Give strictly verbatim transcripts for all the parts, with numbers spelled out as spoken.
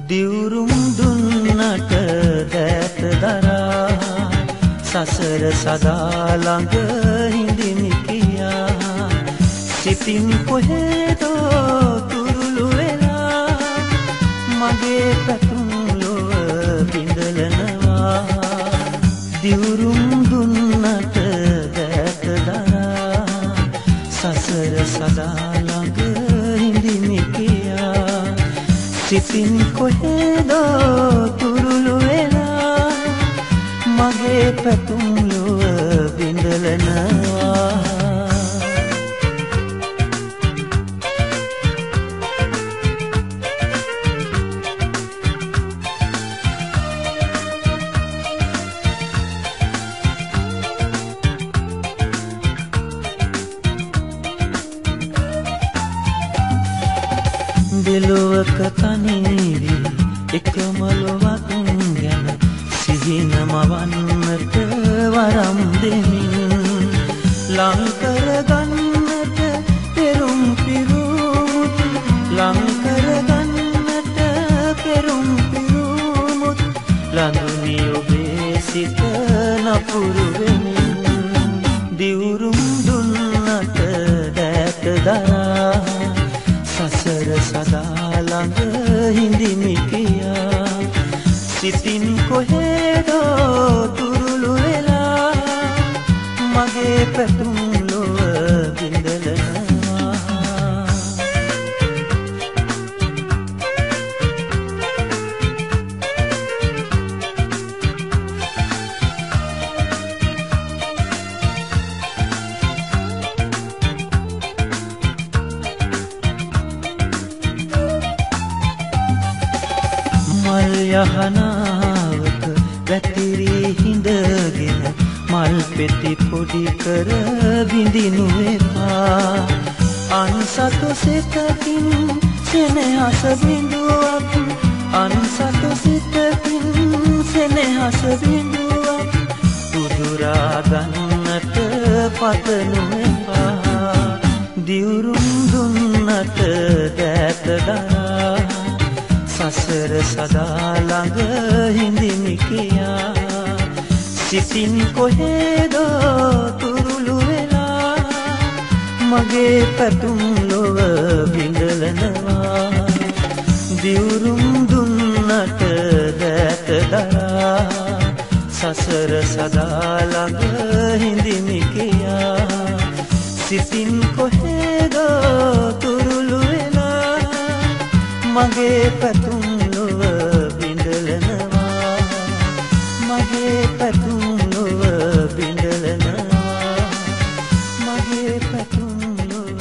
දිවුරුම් දුන්නට දෑත දරා සසර සදා ළඟ හිඳිමි කියා සිතින් කොහෙදෝ තුරුළු වෙලා මගේ පැතුම් ලොව බිඳලනවා දිවුරුම් දුන්නට දෑත දරා සසර සදා ළඟ හිඳිමි කියා සිතින් කොහෙදෝ තුරුළු වෙලා මගේ පැතුම් ලොව බිඳලනවා දෙලොවක තනිවි එකම ලොවක් ගැන සිහින මවන්නට වරම් දෙමින් ලං කරගන්නට පෙරුම් පිරුමුත් ලං කරගන්නට පෙරුම් පිරුමුත් ලඳුනි ඔබේ සිත නපුරු වෙමින් දිවුරුම් දුන්නට දෑත දරා සසර සදා ළඟ හිඳිමි කියා සිතින් කොහෙදෝ තුරුළු වෙලා මගේ පැතුම් ලොව බිඳලනවා මල් යහනාවක වැතිරී හිඳගෙන මල් පෙති පොඩි කර විඳිනු එපා අන්සතු සිතකින් සෙනෙහස බිඳුවක් අන්සතු සිතකින් සෙනෙහස බිඳුවක් උදුරා ගන්නට පතනු එපා දිවුරුම් දුන්නට දෑත දරා සසර සදා ළඟ හිඳිමි කියා සිතින් කොහෙදෝ තුරුළු වෙලා මගේ පැතුම් ලොව බිඳලනවා දිවුරුම් දුන්නට දෑත දරා සසර සදා ළඟ හිඳිමි කියා සිතින් කොහෙදෝ තුරුළු වෙලා මගේ පැතුම් ලොව බිඳලනවා මගේ පැතුම් ලොව බිඳලනවා මගේ පැතුම් ලොව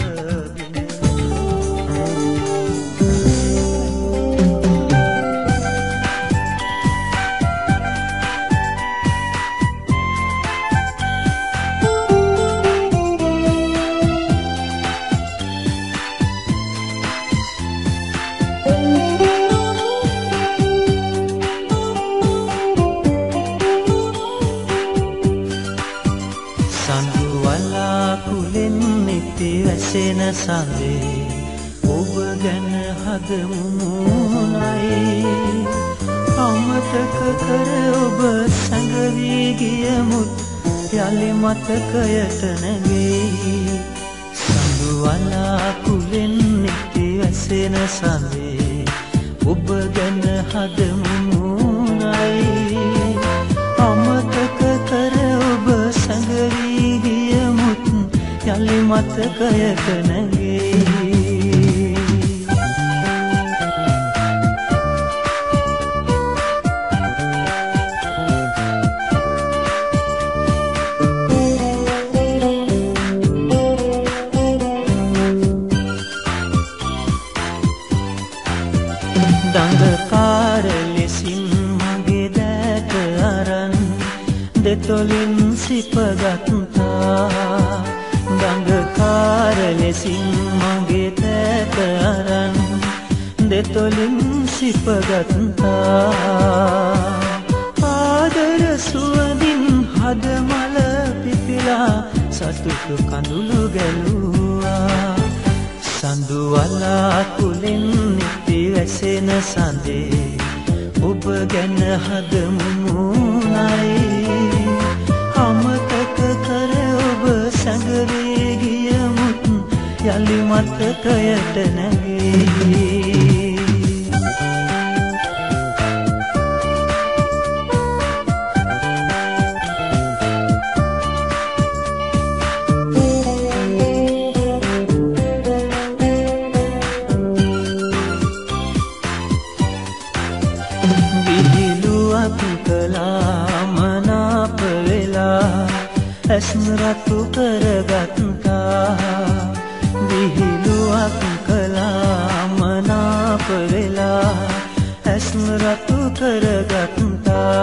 සෙන සඳේ ඔබ ගැන හදමු මුණයි අමතක කර ඔබ සැඟවී ගියමුත් යලි මතකයට නැගෙයි සඳු වලාකුලෙන් නිති වැසෙන සඳේ ඔබ ගැන හදමු මුණයි අමතක කර ඔබ සැඟවී ගියමුත් යලි මතකයට නැගෙයි දඟකාර ලෙසින් මගේ දෑත අරන් දෙතොලින් සිපගත්තා දඟකාර ලෙසින් මගේ දෑත අරන් දෙතොලින් සිපගත්තා ආදර සුවඳින් හදමල පිපිලා සතුටු කඳුළු ගැලුවා සඳු වලාකුලෙන් නිති වැසෙන සඳේ ඔබ ගැන හදමු මුණයි අමතක කර ඔබ සැඟවී ගියමුත් යලි මතකයට නැගේ ඇස්රතු කරගත්තා විහිළුවක් කළා මනාප වෙලා ඇස්රතු කරගත්තා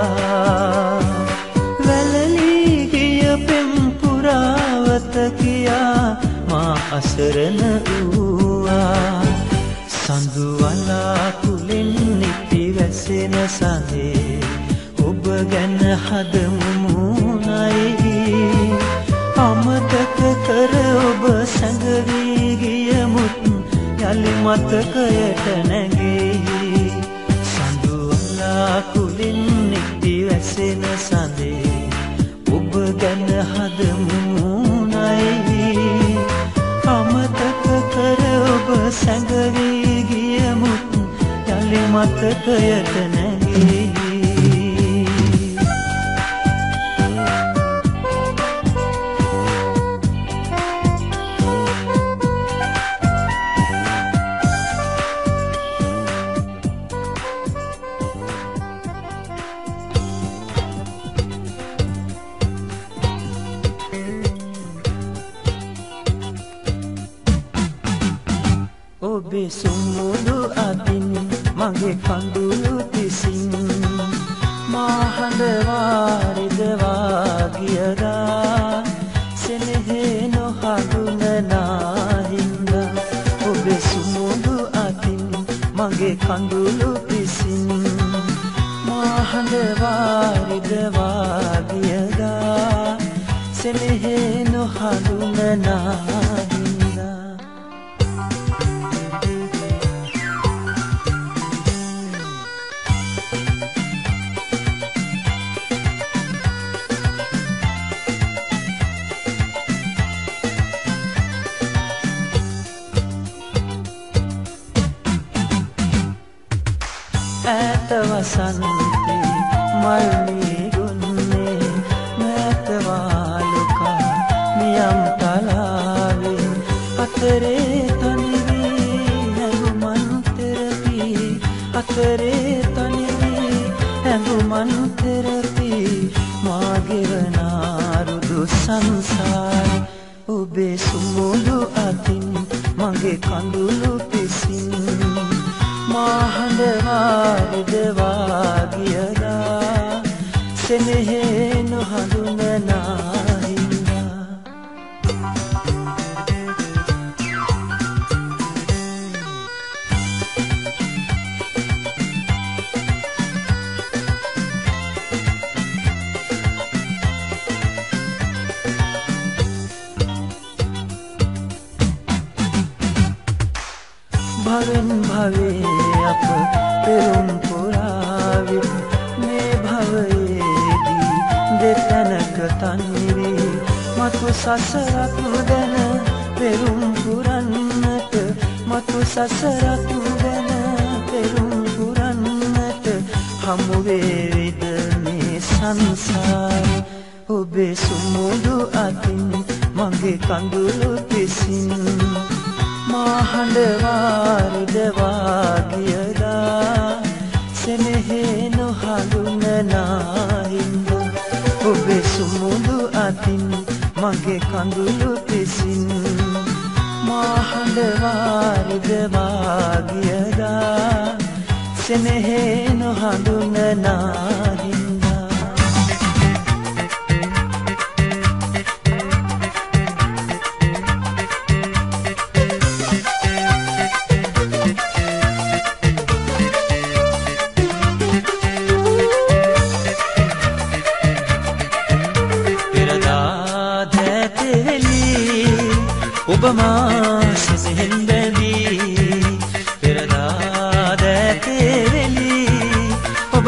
වැළලී ගිය පෙම් පුරාවත කියා මා අසරණ වූවා සඳු වලාකුලෙන් නිති වැසෙන සඳේ ඔබ ගැන හදමු මුණයි අමතක කර ඔබ සැඟවී ගියමුත් යලි මතකයට නැගේ සඳු වලාකුලින් නිති වැසෙන සඳේ ඔබ ගැන හදමු මුණයි අමතක කර ඔබ සැඟවී ගියමුත් යලි මතකයට නැගේ ඔබේ සුමුදු අතින් මගේ කඳුළු තිසින් මා හඬ වාරිදවා ගියදා සෙනෙහේ නොහඳුනනා හින්දා ඔබේ සුමුදු අතින් මගේ කඳුළු තිසින් මා හඬ වාරිදවා ගියදා සෙනෙහේ නොහඳුනනා ඈත වසන්තේ මල් නිරුන්නේ මෑත වාලුකා නියම් තලාවේ අතරේ තනි වී හැඟුමන් තෙරපි අතරේ තනි වී හැඟුමන් තෙරපි මා ගෙවනාරුදු සංසාරේ ඔබේ සුමුදු අතින් මගේ කඳුළු පිසින් මා හඬ වාරිදවා ගියදා සෙනෙහේ නොහඳුනනා හින්දා භවෙන් භවේ අප පෙරුම් පුරාවිත් මේ භවයේදී දෙතැනක තනිවී මතු සසරක් ගැන පෙරුම් පුරන්නට මතු සසරක් ගැන පෙරුම් පුරන්නට හමු වේවිද මේ සංසාරේ ඔබේ සුමුදු අතින් මගේ කඳුළු තිසින් මා හඬ වාරිදවා ගියදා සෙනෙහේ නොහඳුනනා හින්දා ඔබේ සුමුදු අතින් මගේ කඳුළු තිසින් මා හඬ වාරිදවා ගියදා සෙනෙහේ නොහඳුනනා හින්දා ඔබ මා සෙසෙන් බැඳී පෙරදා දැතේ වෙලී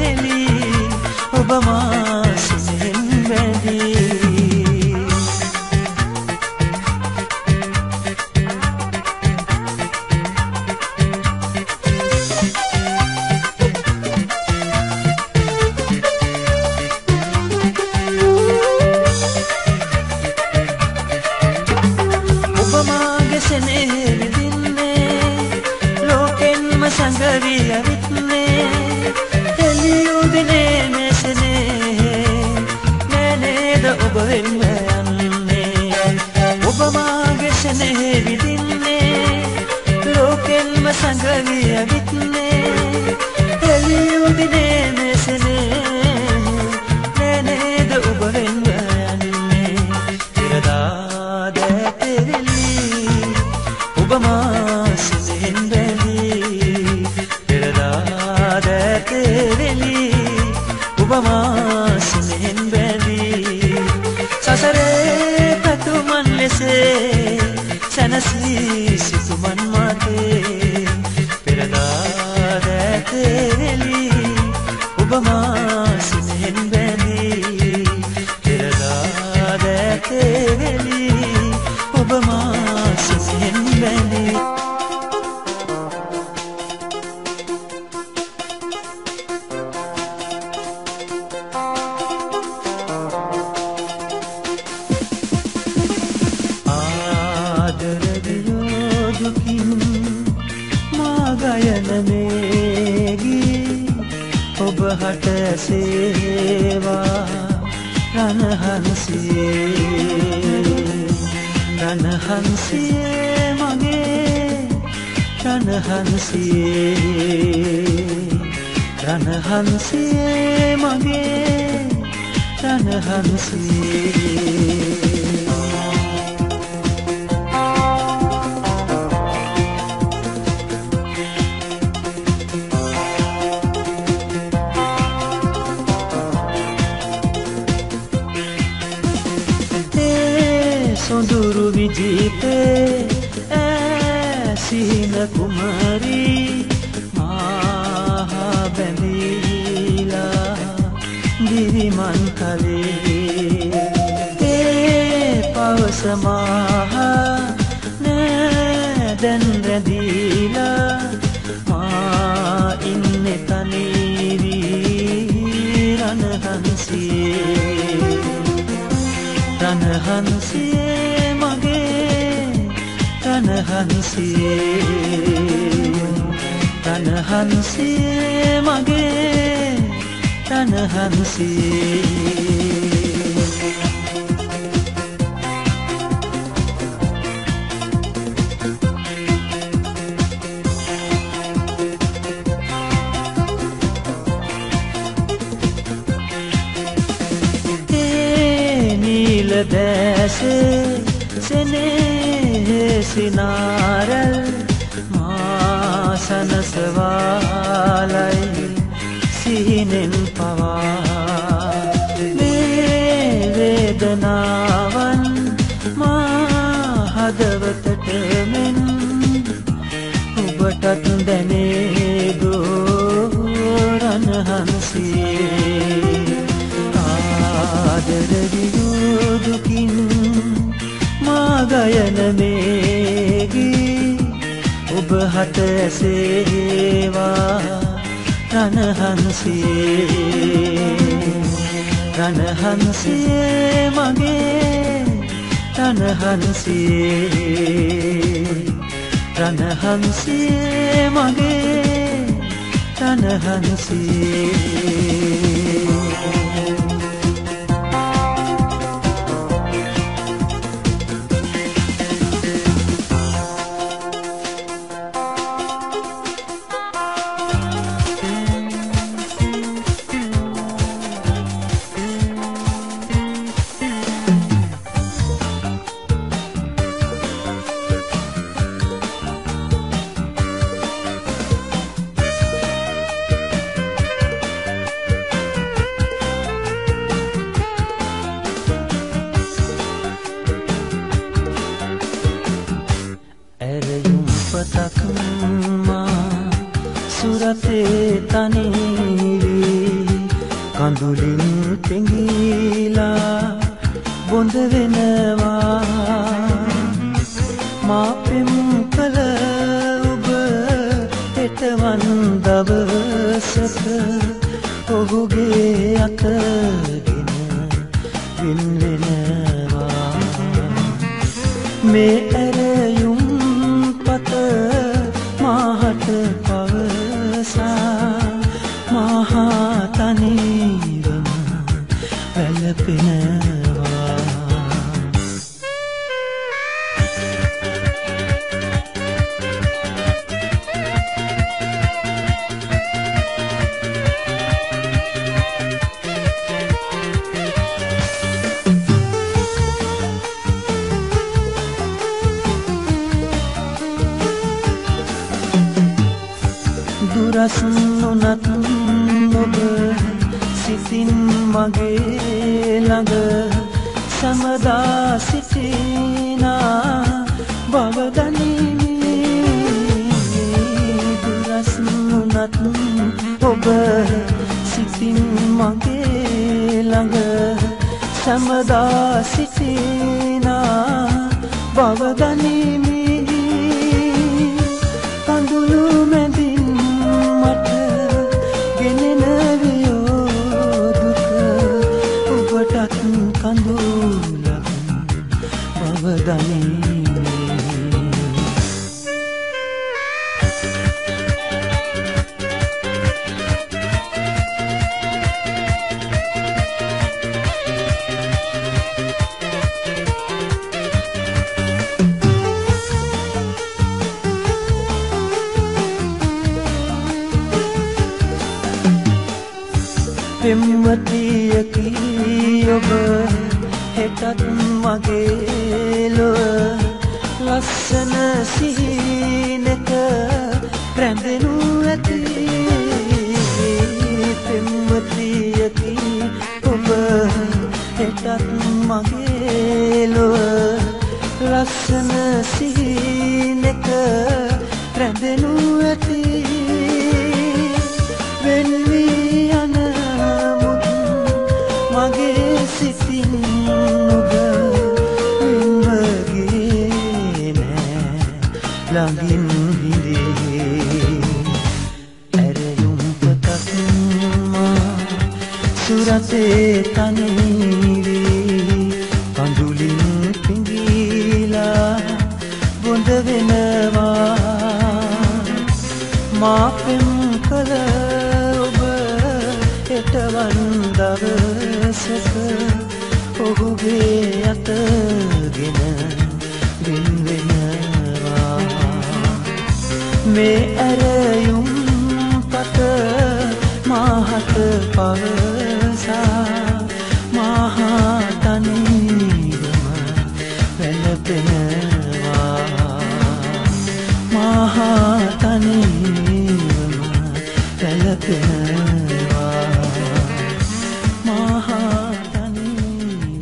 තෙරෙලි ඔබ මා සුසෙන් බැඳී සංගවිය විත්නේ එළියුදිනේ මෙසනේ නෑනේද ඔබ වෙන්න යන්නේ ඔබ මාගේ සෙනෙහි විදින්නේ ලෝකෙන්ම සංගවිය විත්නේ එළියුදිනේ මෙසනේ නෑනේද ඔබ වෙන්න යන්නේ ඉරදා දැතෙරෙලි ඔබ මා සෙනෙහෙන් තෙරෙලි ඔබ මා සුනෙන් බැඳී සසරේ පැතුමන් ලෙසේ සැනසී සිතුමන් මාතේ පෙරදා තෙරෙලි ඔබ මා සුනෙන් බැඳී පෙරදා තෙරෙලි ඔබ මා සුනෙන් බැඳී ගයන මේගී ඔබ හට සේවා රණහන්සියේ රණහන්සියේ මගේ රණහන්සියේ රණහන්සියේ මගේ රණහන්සියේ සොඳුරු විජිතේ ඇසින කුමරී මහා බැඳීලා දිරිමන් කලේ ඒ පවස මහා නැදැන් රැඳීලා මා ඉන්නේ තනිවී රණහන්සියේ රණහන්සියේ මගේ රණහන්සියේ රණහන්සියේ මගේ රණහන්සියේ දැසේ සෙනෙහි සිනාරල් මා සනසවාලයි සිහිනෙන් පවා මේ වේදනාවන් මා හදවතට මෙන් ඔබටත් දැනේ ගෝ රණහන්සියේ ආදර දුකින් මා ගයන මේගී ඔබ හට ඇසේවා රණහන්සියේ රණහන්සියේ මගේ රණහන්සියේ රණහන්සියේ මගේ රණහන්සියේ සුරතේ තනිවී කඳුලින් පෙඟිලා බොඳ වෙනවා මා පෙම් කළ ඔබ එතවන් දවසක ඔහුගේ අතගෙන වින් වෙනවා මේ ඇරයුම් පත මාහට පවසා මහා තනිවම වැළපෙනවා දුරස් නොනත් ඔබ සිතින් මගේ ළඟ සමදා සිටිනා බව දනිමි දුරස් නොනත් ඔබ සිතින් මගේ ළඟ සමදා සිටිනා බව දනිමි කඳුළු මැදින් මට ගෙනෙන වියෝ දුක ඔබටත් කඳුලක් බව දනිමි පෙම්වතියකි ඔබ හෙටත් මගේ ලොව ලස්සන සිහිනක රැඳෙනු ඇති පෙම්වතියකි ඔබ හෙටත් මගේ ලොව ලස්සන සිහිනක රැඳෙනු ඇති වෙන්වී යන මගේ සිතින් ඔබ වෙන්වගේ නෑ ළඟින් හිඳේ ඇරයුම් පතක් මා සුරතේ තනිවී කඳුලින් පිඟිලා බොඳ වෙනවා මා පෙම් කළ ඔබ එතවන් දවසක ඔහුගේ අතගෙන වින් වෙනවා මේ ඇරයුම් පත මාහට පවසා මහා තනිවම වැළපෙනවා මහා තනිවම වැළපෙනවා මහා තනිවම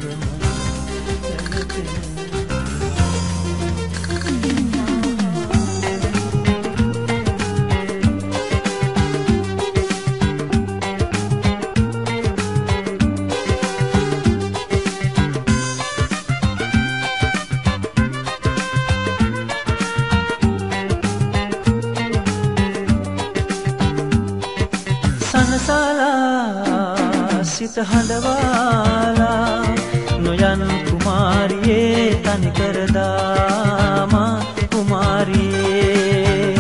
සනසලා සිත හඬවාලා නොයන් කුමාරියේ තනිකර දාමා කුමාරියේ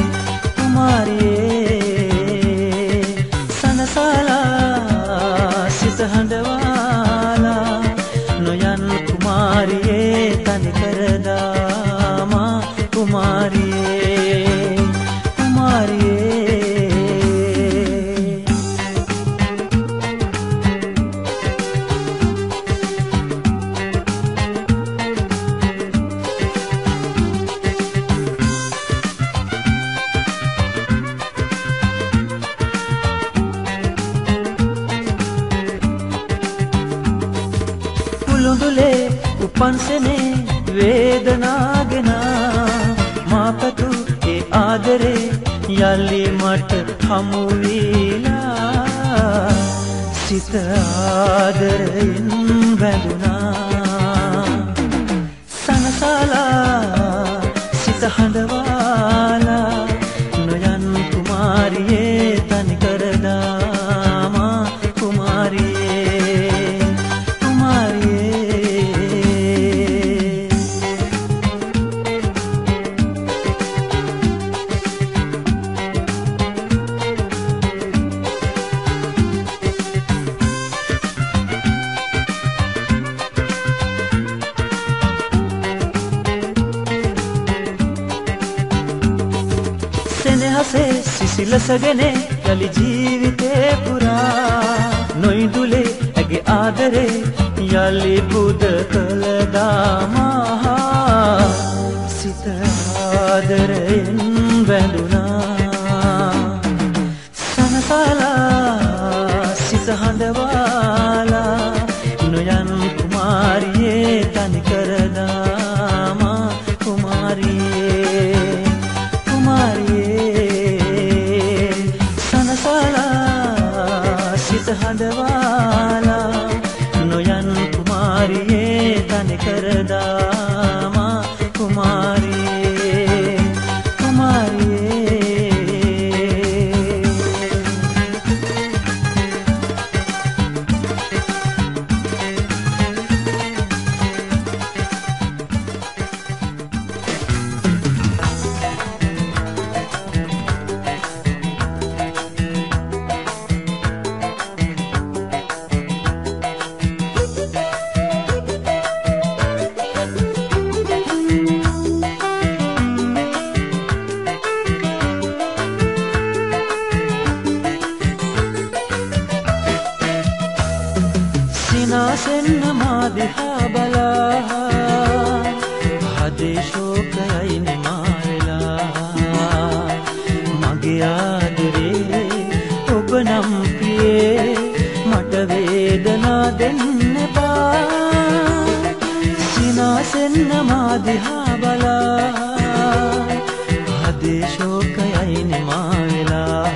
කුමාරියේ සනසලා සිත හඬවාලා නොයන් කුමාරියේ තනිකර දාමා කුමාරියේ කුමාරියේ උළුඳුලේ උපන්සනේ වේදනාගෙන මාපතු ඒ ආදරේ යලි මට හමු වීලා සිත ආදරයෙන් බැඳුනා සනසලා සිත හඬවාලා නොයන් කුමාරියේ තනි කරදාමා කුමාරියේ කුමාරියේ සෙනෙහසේ සිසිලසගෙන යලි ජීවිතේ පුරා නොයිදුලේ ඇගේ ආදරේ යලි බුද කළදාමා සිත ආදරයෙන් බැඳුනා සනසලා සිත හඬවාලා නොයන් කුමාරියේ තනි කරදාමා කුමාරියේ කුමාරියේ සනසලා සිත හඬවාලා නොයන් කුමාරියේ තනි කරදාමා කුමාරියේ කුමාරියේ සිනාසෙන්න මා දිහා බලා හදේ ශෝකයයි නිමා වෙලා මගේ ආදරේ ඔබ නම් ප්‍රියේ මට වේදනා දෙන්න එපා සිනාසෙන්න මා දිහා බලා හදේ ශෝකයයි නිමා වෙලා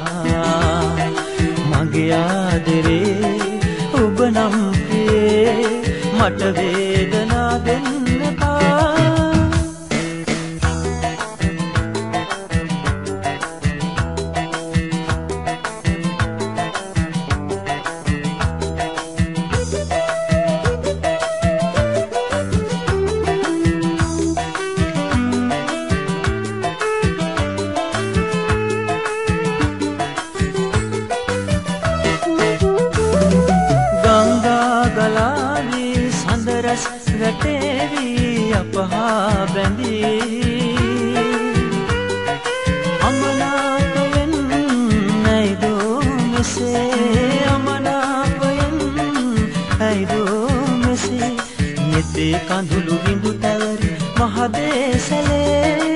මගේ ආදරේ ඔබ නම් මට වේදනා දෙන්න එපා සඳරස් වැටේවී අපහා බැඳී අමනාපයෙන් ඇයිදෝ මෙසේ අමනාපයෙන් ඇයිදෝ මෙසේ නෙතේ කඳුළු විඳු තැවරි මහදේසලේ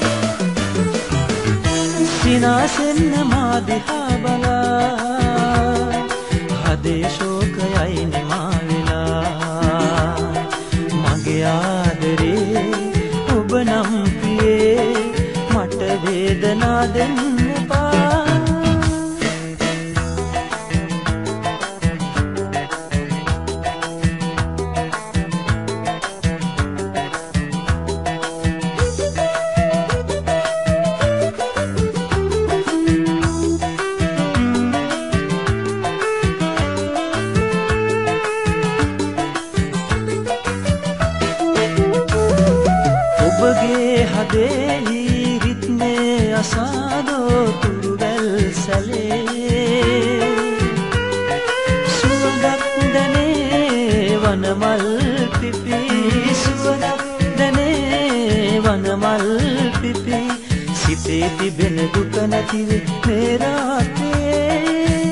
සිනාසෙන්න මා දිහා බලා හදේ ශෝකයයි නිමා ආදරේ ඔබ නම් ප්‍රියේ මට වේදනා දෙන්න එපා ඔබගේ හදෙහි රිද්මේ අසාදෝ තුරුවැල් සැලේ සුවඳක් දැනේ වනමල් පිපි සුවඳක් දැනේ වනමල් පිපි සිතේ තිබෙන දුක නැතිවේ මේ රාත්‍රියේ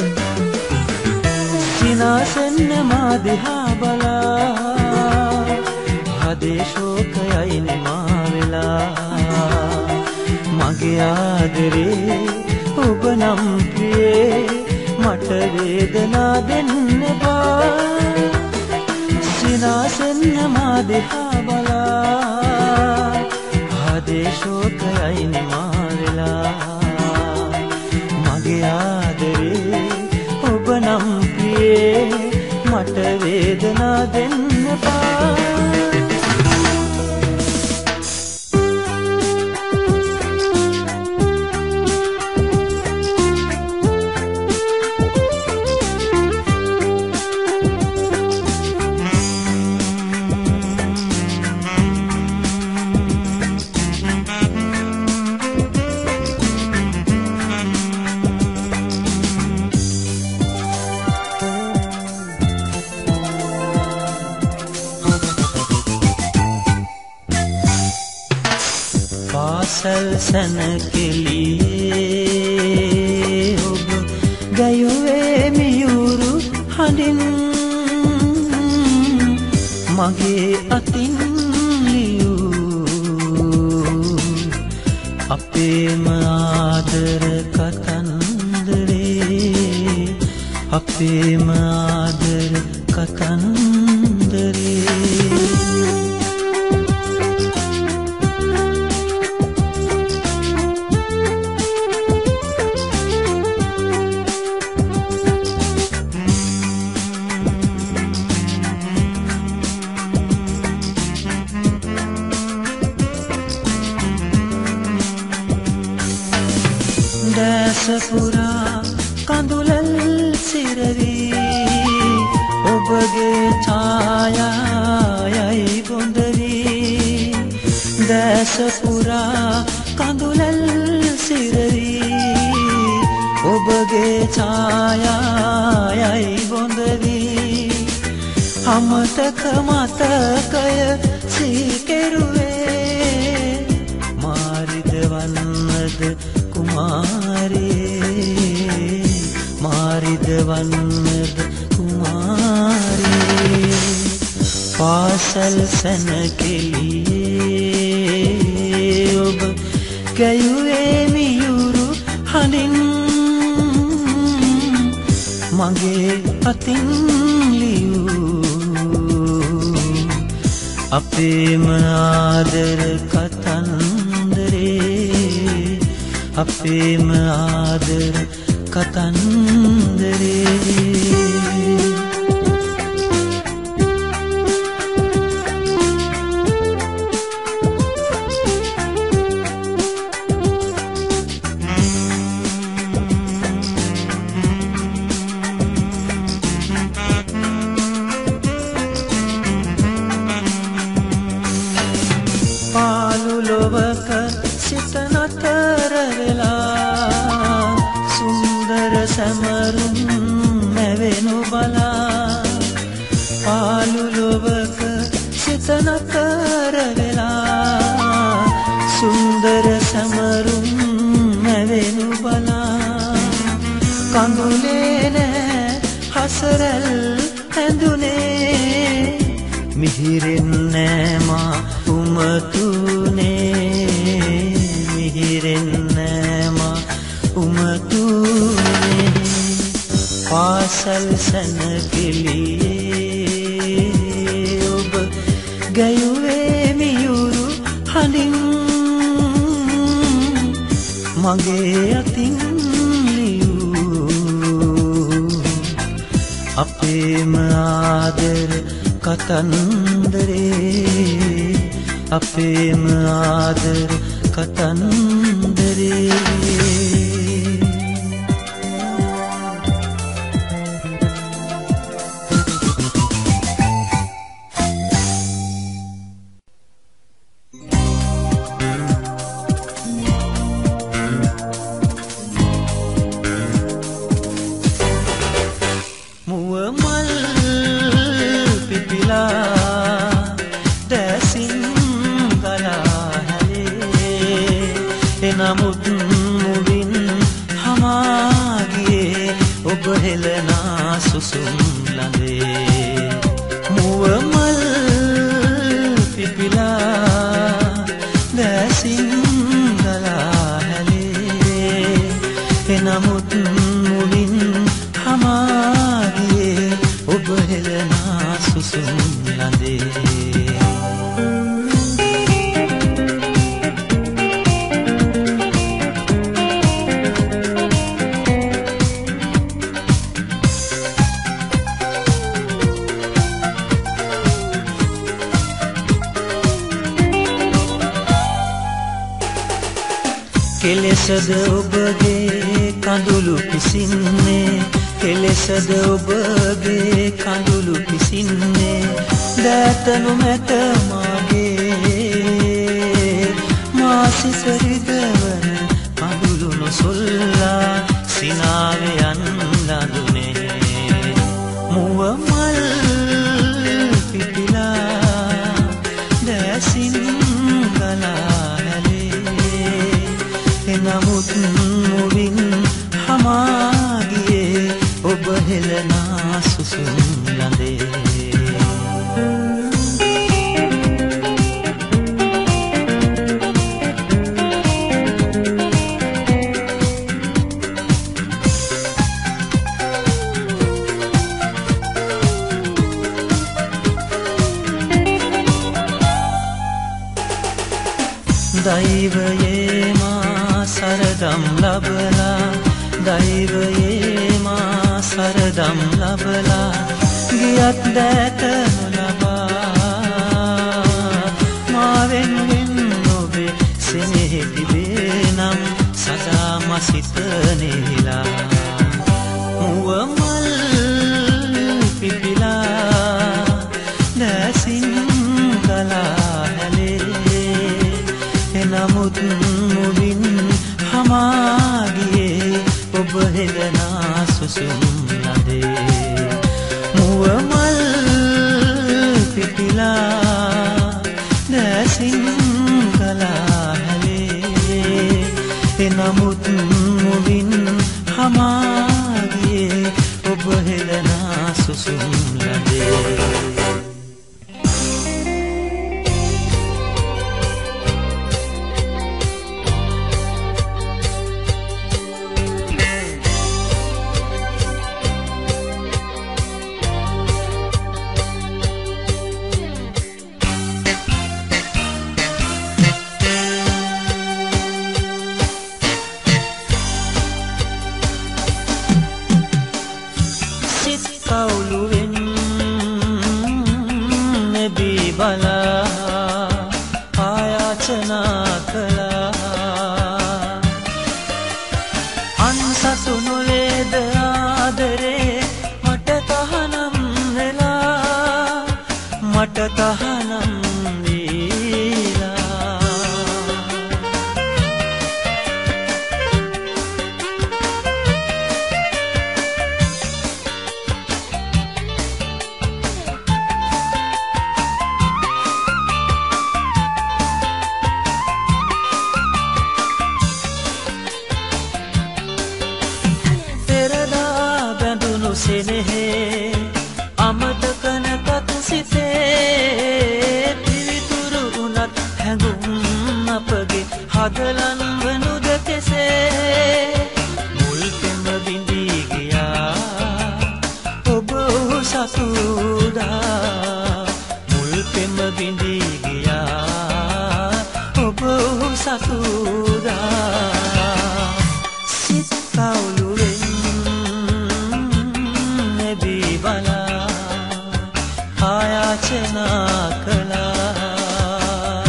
සිනාසෙන්න මා දිහා බලා හදේ ශෝකයයි නිමා වෙලා මගේ ආදරේ ඔබ නම් ප්‍රියේ මට වේදනා දෙන්න එපා සිනාසෙන්න මා දිහා බලා හදේ ශෝකයයි නිමා වෙලා මගේ ආදරේ ඔබ නම් ප්‍රියේ ඔබේ මට වේදනා දෙන්න එපා. පාසල් සැනකෙළියේ ඔබ ගයුවේ මියුරු හඬින් මගේ අතින් ලියූ අපේම ආදර කතන්දරේ අපේම ආදර කතන්දරේ දැසපුරා කඳුලල් සිරවී ඔබගේ ඡායායයි බොඳවී දැසපුරා කඳුලල් සිරවී ඔබගේ ඡායායයි බොඳවී අමතක මතකය සීකෙරුවේ මාරිද වන්නද කුමාරී මාරිද වන්නද කුමාරී පාසල් සැනකෙළියේ ඔබ ගැයුවේ මියුරු හඬින් මගේ අතින් ලියූ අපේම ආදර කතන්දරේ අපේම ආදර කතන්දරේ පාළු ලොවක සිත නතර වෙලා සුන්දර සැමරුම් මැවෙනු බලා පාළු ලොවක සිත නතර වෙලා සුන්දර සැමරුම් මැවෙනු බලා කඳුලේ නෑ හසරල් ඇඳුනේ මිහිරෙන් නෑ මා උමතුනේ මිහිරෙන් නෑ මා උමතුනේ පාසල් සැනකෙළියේ ඔබ ගැයුවේ මියුරු හඬින් මගේ අතින් ලියූ අපේම ආදර කතන්දරේ අපේම ආදර කතන්දරේ නමුත් මුවින් හමාගේ ඔබ හෙළනා සුසුම් ළඟේ මුව මල් පිපිලා දැසින් ගලා හැලේ නමුත් මුවින් හමාගේ ඔබ හෙළනා සුසුම් ළඟේ කෙලෙසද ඔබගේ කඳුළු පිසින්නේ කෙලෙසද ඔබගේ කඳුළු පිසින්නේ දැතනු මැත මාගේ මාසිසරිදවන කඳුළු නොසොල්ලා සිනාවේ අන්ලඳුනේ මුව මල් පිපිලා දැසින් ගලා නමුත් මුවින් හමාගියේ ඔබ හෙළනා සුසුම් ලඳේ දෛවයේ මා සරදම් ලබලා දෛවයේ මා සරදම් ලබලා ගියත් දැත නොලබා මා වෙනුවෙන් ඔබේ සෙනෙහි තිබේ නම් සදා මසිත නෙහිලා මුව මල් පිපිලා දැසින් ගලා නමුත් මුවින් හමාගියේ ඔබ හෙළනා සුසුම් ලඳේ මුව මල් පිපිලා දැසින් ගලා හැලේ නමුත් මුවින් හමාගියේ ඔබ හෙළනා සුසුම් ලඳේ කවුළුවෙන් නැබී බලා ආයාචනා කළා අන්සතු නොවේද ආදරේ මට තහනම් වෙලා මට තහනම් සෙනෙහේ අමතක නැතත් සිතේ පිවිතුරු වුණත් හැඟුම් අපගේ හදලන් වනුද කෙසේ මුල් පෙම බිඳී ගියා ඔබ සතුදා මුල් පෙම බිඳී ගියා ඔබ සතුදා සිත් කවුළුවෙන් බලා ආයාචනා කළා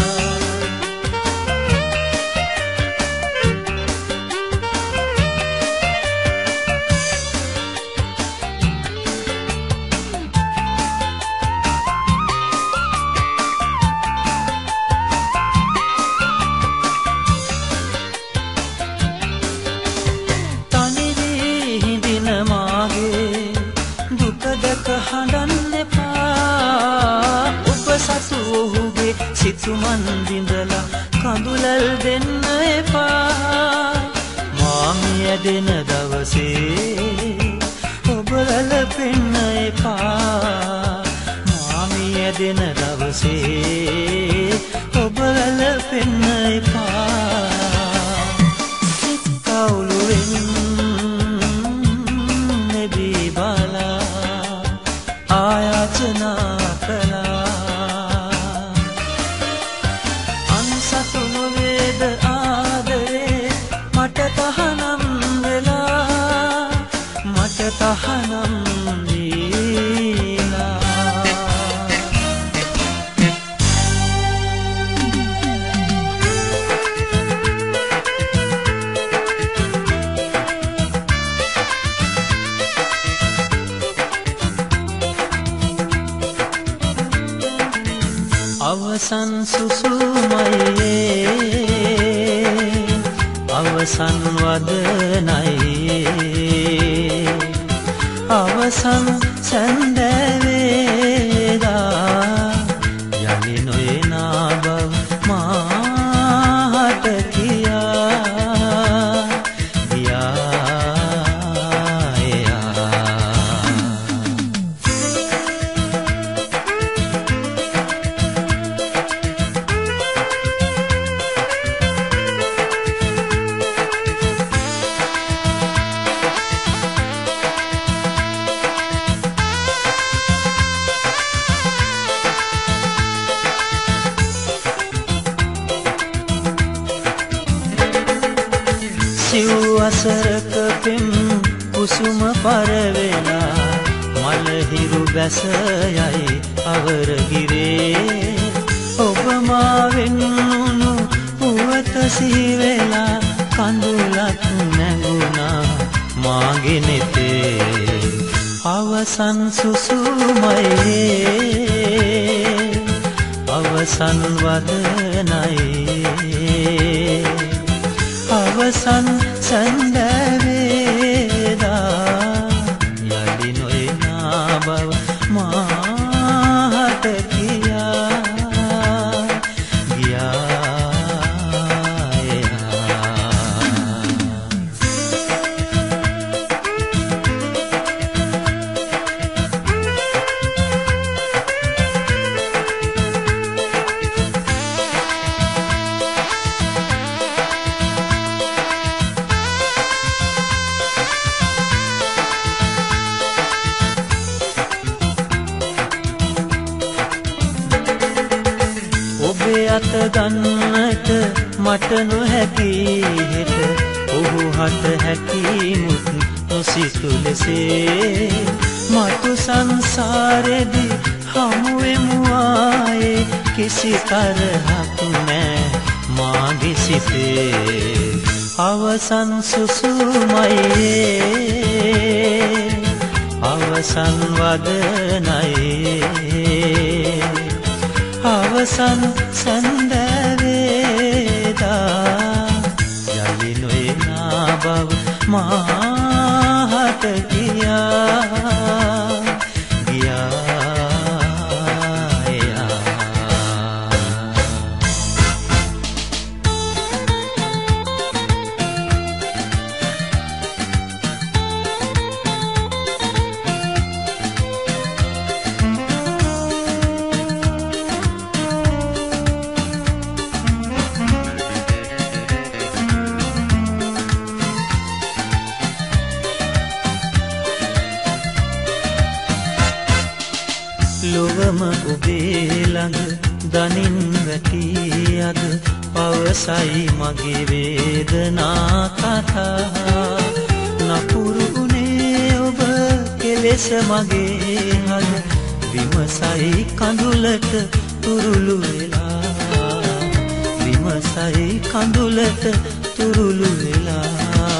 තනිවී හිඳින මාගේ දුකදක හඬන්න එපා ඔබ සතු ඔහුගේ සිතුමන් බිඳලා කඳුලල් දෙන්න එපා මාමිය දෙන දවසේ ඔබ ලලපෙන්න එපා මාමිය දෙන දවසේ ඔබ ලලපෙන්න එපා සිත් කවුළුවෙන් නැබී බලා ආයාචනා කළා අන්සතු නොවේද ආදරේ මට තහනම් වෙලා මට තහනම් දීලා අවසන් සුසුමයේ අවසන් වදනයේ අවසන් සැන්දෑවේදා යලි නොයනා බව මාට කියා සිව් අසරක පෙම් කුසුම පරවෙලා මලහිරු බැස යයි අවරගිරේ ඔබ මාවෙන් උණු පුවත සිහිවෙලා කඳුලක් නැගුණා මාගේ නෙතේ අවසන් සුසුමයේ අවසන් වදනයේ අවසන් සැන්දෑවේදා යලි නොයනා බව මාට කියා අත ගන්නට මට නොහැකි හෙට ඔහු හට හැකිමුත් නොසිතු ලෙසේ මතු සංසාරෙදි හමුවෙමු ආයේ කිසි තරහක් නෑ මාගේ සිතේ අවසන් සුසුමයේ අවසන් වදනයේ අවසන් සැන්දෑවේදා යලි නොයනා බව මාට කියා ලොවම ඔබේ ළඟ දනින් වැටි අද පවසයි මගේ වේදනා කතා නපුරු උනේ ඔබ කෙලෙස මගේ හද විමසයි කඳුලට තුරුළු වෙලා විමසයි කඳුලට තුරුළු වෙලා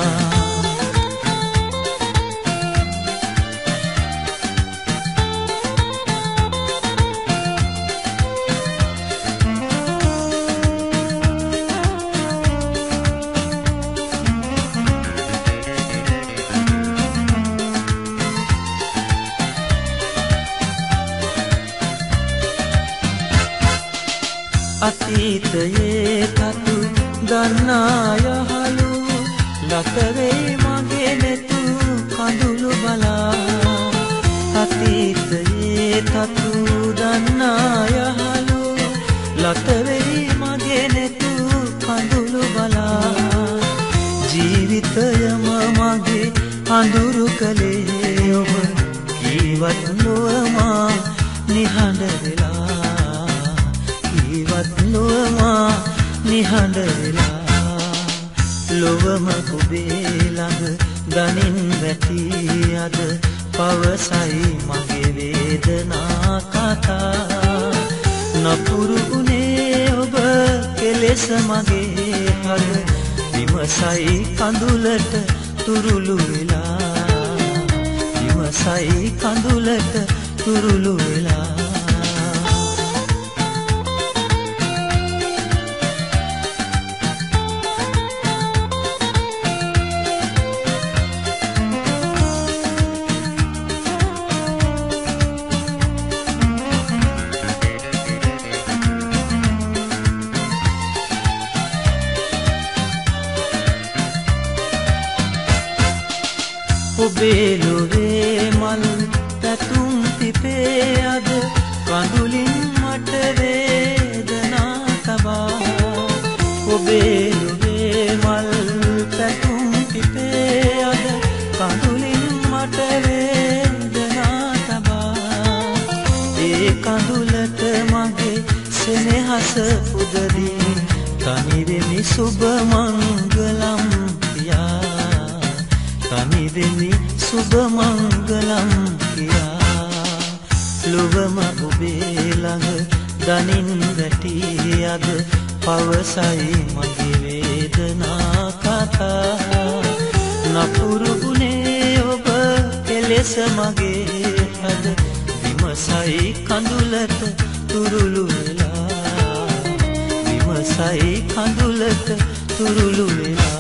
අතීතයේ තතු දන්නා යහළු ලතරේ මගේ නෙතු කඳුළු බලා අතීතයේ තතු දන්නා යහළු ලතරේ මගේ නෙතු කඳුළු බලා ජීවිතයම මගේ අඳුරු කලේ ඔබ කීවත් නොවමා නිහඬ වෙලා ඉවත් නොවමා නිහඬ වෙලා ලොවම ඔබේ ළඟ දනින් වැටි අද පවසයි මගේ වේදනා කතා නපුරු උනේ ඔබ කෙලෙස මගේ හද විමසයි කඳුලට තුරුළු වෙලා විමසයි කඳුලට තුරුළු වෙලා ඔබේ ලොවේ මල් පැතුම් පිපේ අද කඳුලින් මට වේදනා තබා ඔබේ ලොවේ මල් පැතුම් පිපේ අද කඳුලින් මට වේදනා තබා ඒ කඳුලට මගේ සෙනෙහස පුදදී තනිවෙමි සුබ මංගලම් කියා තනිවෙමි සුබ මංගලම් කියා ලොවම ඔබේ ළඟ දනින් වැටි අද පවසයි මගේ වේදනා කතා නපුරු ගුණේ ඔබ කෙලෙස මගේ හද විමසයි කඳුලට තුරුළු වෙලා විමසයි කඳුලට තුරුළු වෙලා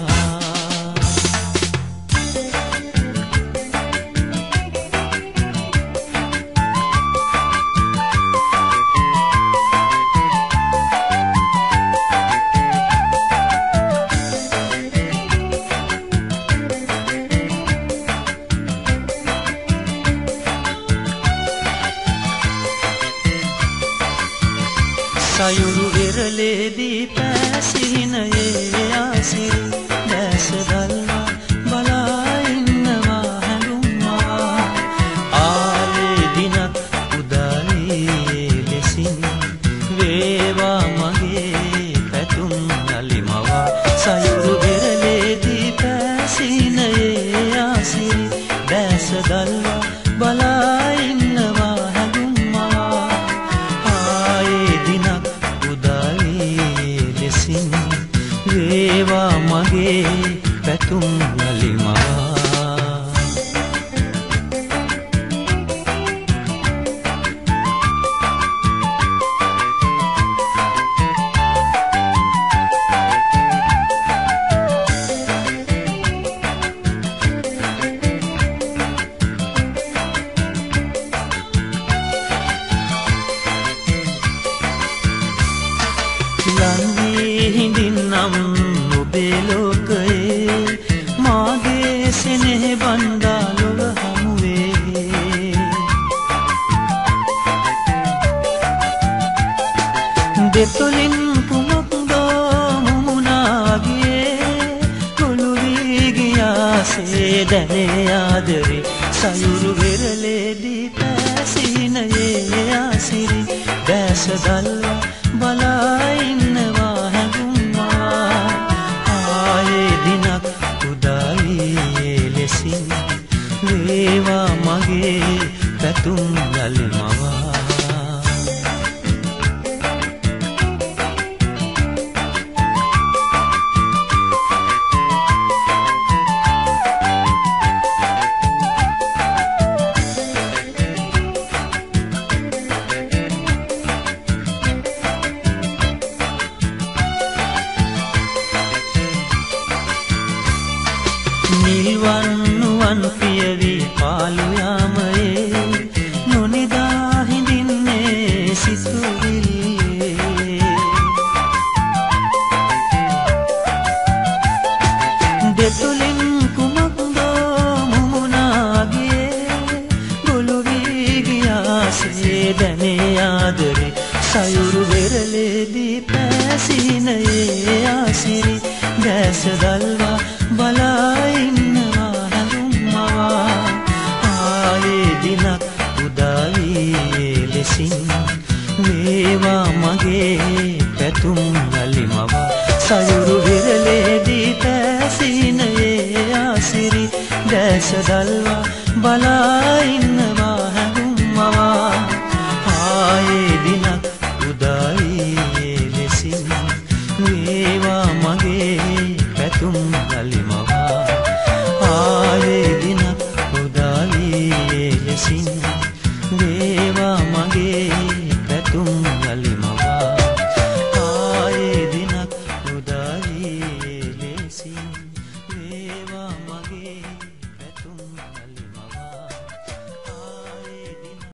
සයුරු වෙරළේදී පැසිහිනයේ ආසිරි දැස දල්වා බලා ඉන්නවා හැඟුම්මා ආලේ දිනක් උදාලේ ලෙසින් වේවා මගේ පැතුම් නලිමවා සයුරු වෙරළේදී පැසිහිනයේ ආසිරි දැස දල්වා බලා ඉන්නවා හැඟුම්මා ආයේ දිනක් වේවා මගේ පැතුම් නලිමවා හිඳින්නම් ඔබේ ලෝකයේ මාගේ සෙනෙහ බණ්ඩා ලොව හමුවේ දෙතොලින් කුමක්දෝ මුමුණාගේ ගොළු වී ගියාසේ දැනේ ආදරේ සයුරු වෙරළේදී පැසිහිනයේ ආසිරි දැස දල්වා බලා ඉන්නවා හැඟුම්මා ආයේ දිනක් උදායි ලෙසින් වේවා මගේ පැතුම් නලිමවා නිල්වන්නුවන් පියවි පාලු යාමයේ නොනිදා හිඳින්නේ සිතුවිල්ලේ දෙතුලින් කුමක්දෝ මුමුණාගේ ගොළු වී ගියාසේ දැනේ ආදරේ සයුරු වෙරළේදී පැසිහිනයේ ආසිරි දැස දල්වා බලා ඉන්නවා හැඟුම්මවා ආයේ දිනක් උදාවී ලෙසින් වේවා මගේ පැතුම් නලිමවා සයුරු විරලේදී පැසිහිනයේ ආසිරි දැස දල්වා බලා ඉන්නවා